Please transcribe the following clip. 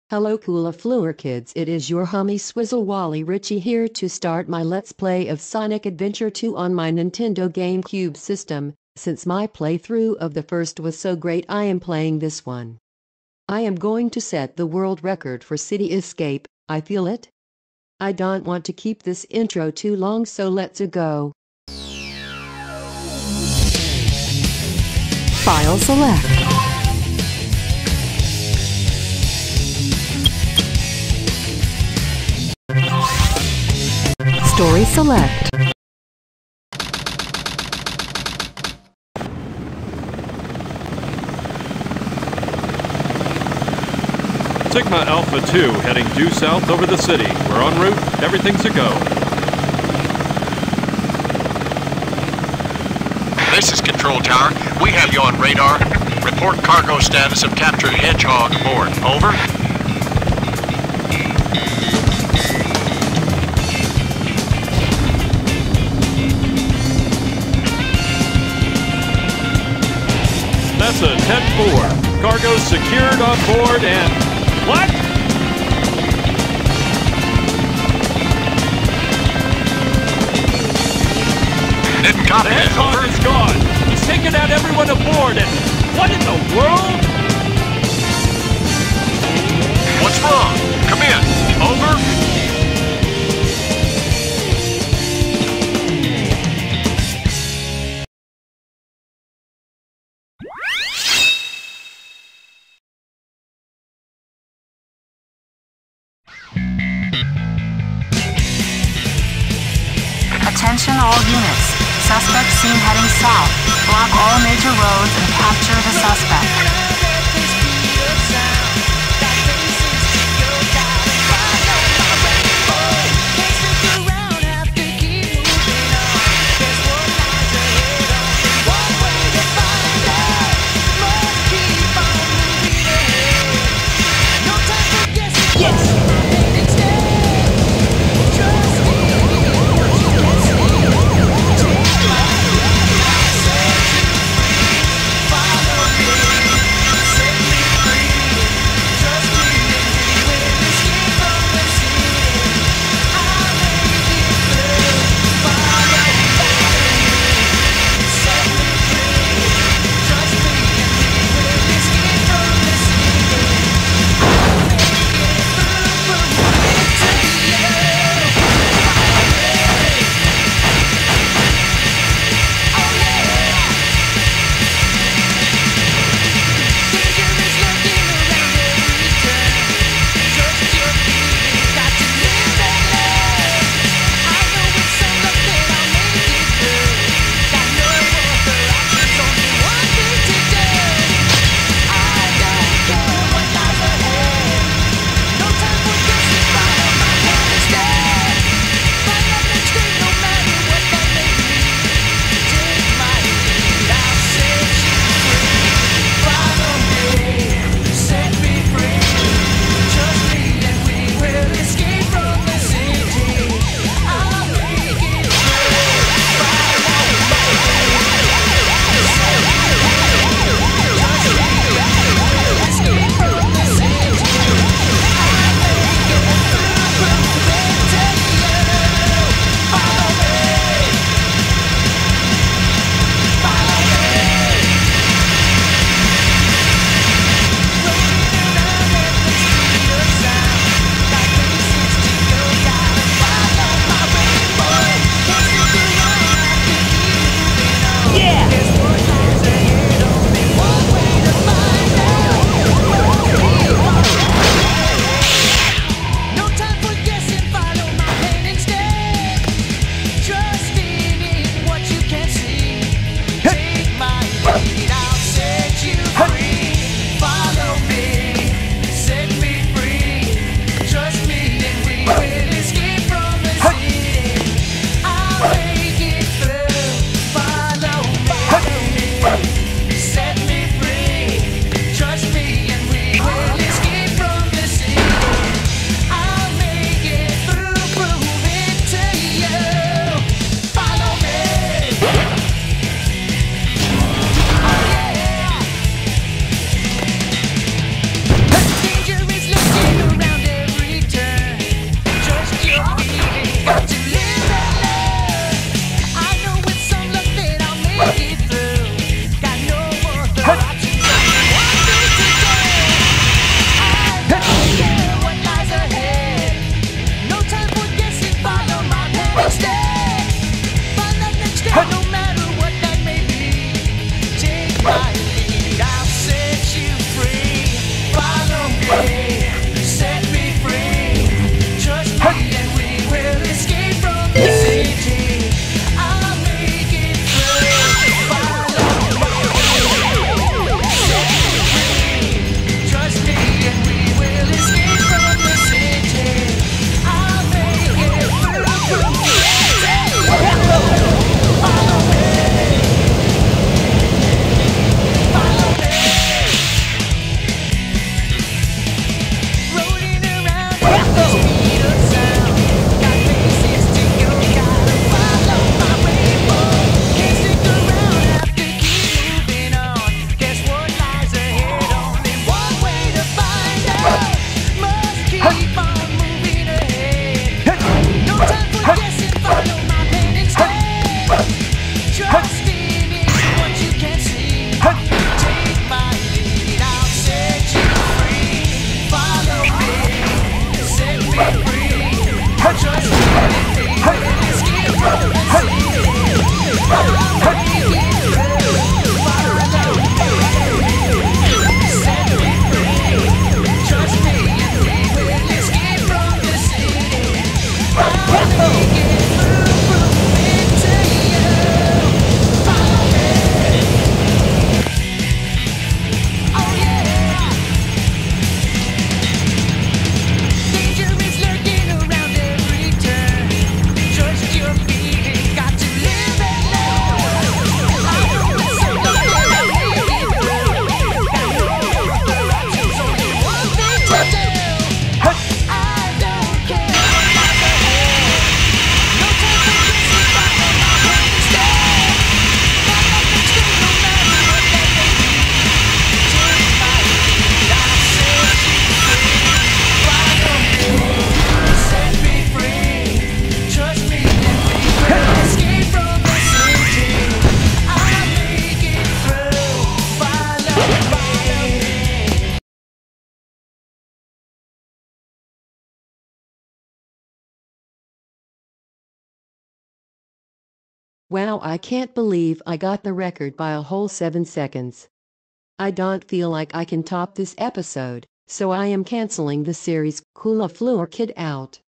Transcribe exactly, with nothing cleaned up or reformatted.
Hello Coolafleur kids, it is your homie Swizzle Wally Richie here to start my Let's Play of Sonic Adventure two on my Nintendo GameCube system. Since my playthrough of the first was so great, I am playing this one. I am going to set the world record for City Escape, I feel it. I don't want to keep this intro too long, so let's go. File select. Story select. Sigma Alpha two heading due south over the city. We're en route. Everything's a go. This is Control Tower. We have you on radar. Report cargo status of captured Hedgehog aboard. Over. That's a ten four. Cargo secured on board and... What? Didn't copy The that. Hedgehog Over. is gone. He's taken out everyone aboard and... What in the world? What's wrong? Come in. Over. Attention all units. Suspect seen heading south. Block all major roads and capture the suspect. Follow me, say Wow, I can't believe I got the record by a whole seven seconds. I don't feel like I can top this episode, so I am canceling the series. Kula Floor Kid out.